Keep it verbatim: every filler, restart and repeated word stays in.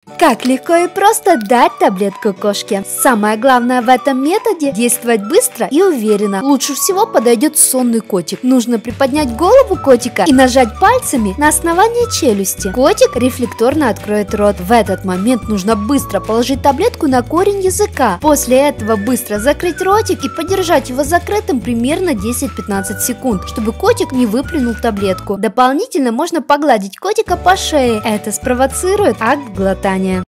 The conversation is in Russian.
Как легко и просто дать таблетку кошке. Самое главное в этом методе – действовать быстро и уверенно. Лучше всего подойдет сонный котик. Нужно приподнять голову котика и нажать пальцами на основание челюсти. Котик рефлекторно откроет рот. В этот момент нужно быстро положить таблетку на корень языка. После этого быстро закрыть ротик и подержать его закрытым примерно десять-пятнадцать секунд, чтобы котик не выплюнул таблетку. Дополнительно можно погладить котика по шее. Это спровоцирует акт глотания.